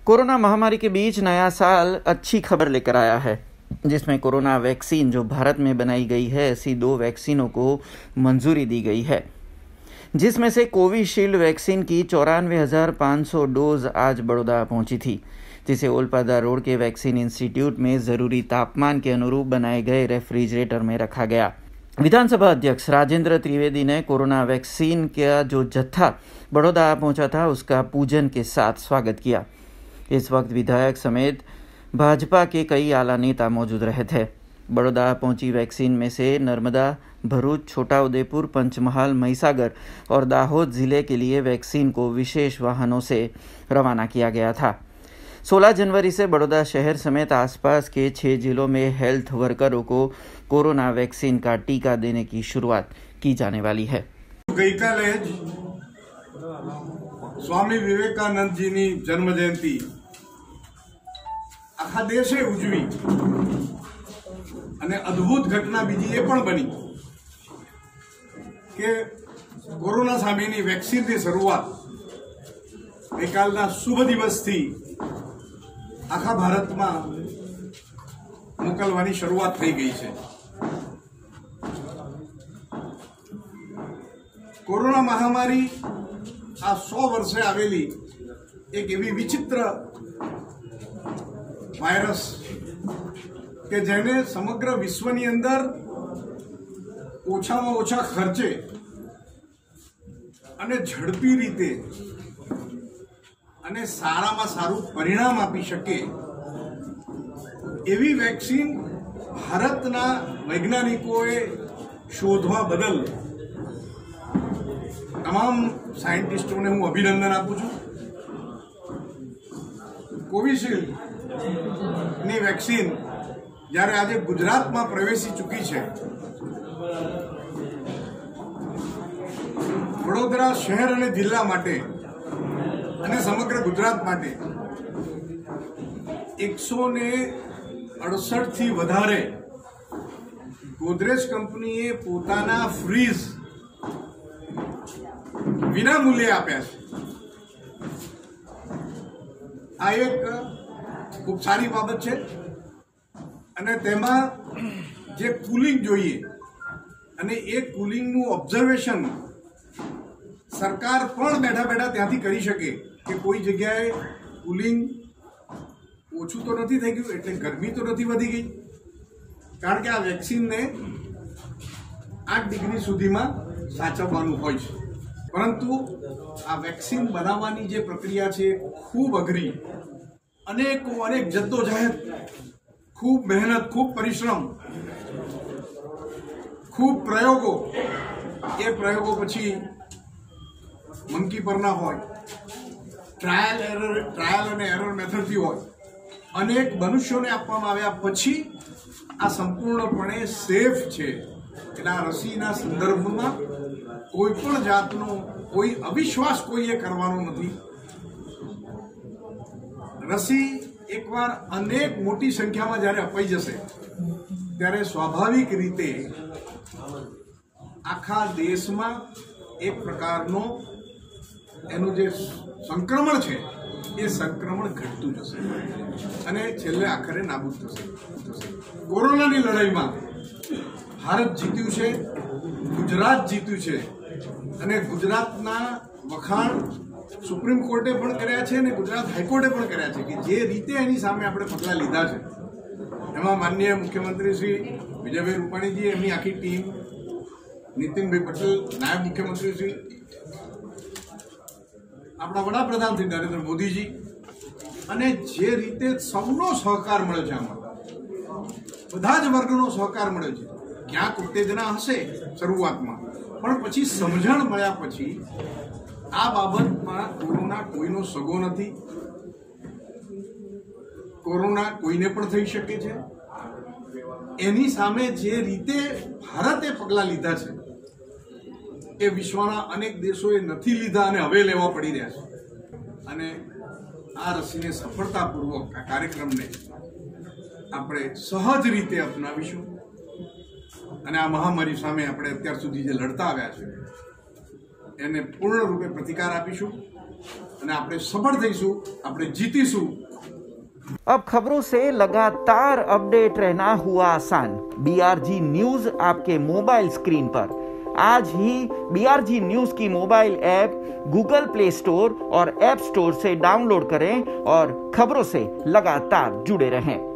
Corona महामारी के बीच नया साल अच्छी खबर लेकर आया है, जिसमें कोरोना वैक्सीन जो भारत में बनाई गई है, ऐसी 2 वैक्सीनों को मंजूरी दी गई है, जिसमें से कोविशील्ड वैक्सीन की 94,500 डोज आज बड़ौदा पहुंची थी, जिसे ओलपादा रोड के वैक्सीन इंस्टीट्यूट में ज़रूरी तापमान के अनुरूप बनाए गए रेफ्रिजरेटर में रखा गया। विधानसभा अध्यक्ष राजेंद्र त्रिवेदी ने कोरोना वैक्सीन का जो जत्था बड़ौदा पहुंचा था, उसका पूजन के साथ स्वागत किया। इस वक्त विधायक समेत भाजपा के कई आला नेता मौजूद रहे थे। बड़ौदा पहुंची वैक्सीन में से नर्मदा, भरूच, छोटाउदेपुर, पंचमहाल, महिसागर और दाहोद जिले के लिए वैक्सीन को विशेष वाहनों से रवाना किया गया था। 16 जनवरी से बड़ौदा शहर समेत आसपास के 6 जिलों में हेल्थ वर्करों को कोरोना वैक्सीन का टीका देने की शुरुआत की जाने वाली है। गईकाले स्वामी विवेकानंद जी की जन्म जयंती आखा देशे उजवी અને અદ્ભુત ઘટના બીજી એ પણ બની કે કોરોના સામેની વેક્સિનની શરૂઆત ગઈકાલના શુભ દિવસથી આખા ભારતમાં મોકલવાની શરૂઆત થઈ ગઈ છે। કોરોના મહામારી આ 100 વર્ષે આવેલી એક એવી વિચિત્ર વાયરસ કે જેને સમગ્ર વિશ્વની અંદર ઓછામાં ઓછા ખર્ચે અને ઝડપી રીતે અને સારામાં સારું પરિણામ આપી શકે એવી વેક્સિન ભારતના વૈજ્ઞાનિકોએ શોધવા બદલ તમામ સાયન્ટિસ્ટોને હું અભિનંદન આપું છું। કોવિશિલ્ડની વેક્સિન જ્યારે આજે ગુજરાતમાં પ્રવેશી ચૂકી છે, વડોદરા શહેર અને જિલ્લા માટે અને સમગ્ર ગુજરાત માટે 168 થી વધારે ગોદરેજ કંપનીએ પોતાના ફ્રીજ વિના મૂલ્યે આપ્યા છે। આ એક ખૂબ સારી બાબત છે અને તેમાં જે કુલિંગ જોઈએ અને એ કુલિંગનું ઓબ્ઝર્વેશન સરકાર પણ બેઠા બેઠા ત્યાંથી કરી શકે કે કોઈ જગ્યાએ કુલિંગ ઓછું તો નથી થઈ ગયું એટલે ગરમી તો નથી વધી ગઈ, કારણ કે આ વેક્સિનને 8 ડિગ્રી સુધીમાં સાચવવાનું હોય છે। પરંતુ આ વેક્સિન બનાવવાની જે પ્રક્રિયા છે ખૂબ અઘરી, અનેક જદ્દોજહદ, खूब मेहनत, खूब परिश्रम, खूब प्रयोगों, ये प्रयोगों पछी मंकी पर ना हो, ट्रायल और एरर मेथड थी हो, अनेक मनुष्यों ने आपवामां आव्या पछी आ संपूर्णपणे सेफ छे। एटले रसीना संदर्भमां कोईपण जातनो कोई अविश्वास कोईए करवानो नथी। रसी एक बार अनेक मोटी संख्या में जયારે अपाई जશે ત્યારે स्वाभाविक रीते आखा देश में एक प्रकारनो एनु जे संक्रमण छे ए संक्रमण घटतुं जશે અને છેલ્લે આખરે નાબૂદ થશે। કોરોનાની લડાઈમાં ભારત જીત્યું છે, ગુજરાત જીત્યું છે અને ગુજરાતના વખાણ सुप्रीम कोर्टे पण कर्या छे ने गुजरात हाईकोर्टे पण कर्या छे कि जे रीते एनी सामे आपणे पगलां लीधा छे एमां माननीय मुख्यमंत्री श्री विजयभाई रूपाणी जी, एमनी आखी टीम, नितिन भाई पटेल, नायब मुख्यमंत्री श्री, आपणा वडाप्रधान श्री नरेंद्र मोदी जी, अने जे रीते सबनो सहकार मळ्यो छे, आमां बधा ज वर्गनो सहकार मळ्यो छे। क्यांक उत्तेजना हशे शरूआतमां, पण पछी समझण मळ्या पछी आ बाबत में कोरोना कोईनो सगो नहीं, कोरोना कोईने पण थई शके छे। एनी सामे जे रीते भारते पगला लीधा छे ए विश्वना अनेक देशोए नथी लीधा अने हवे लेवा पड़ी रह्या छे। अने आ रसीने सफलतापूर्वक आ कार्यक्रमने आपणे सहज रीते अपनावीशुं અને આ મહામારી સામે આપણે અત્યાર સુધી જે લડતા આવ્યા છે એને પૂર્ણ રૂપે પ્રતિકાર આપીશું। અને આપણે સફળ થઈશું, આપણે જીતીશું। अब खबरों से लगातार अपडेट रहना हुआ आसान। BRG न्यूज आपके मोबाइल स्क्रीन पर। आज ही BRG न्यूज की mobile app Google play store और ऐप स्टोर से डाउनलोड करें और खबरों से लगातार जुड़े रहें।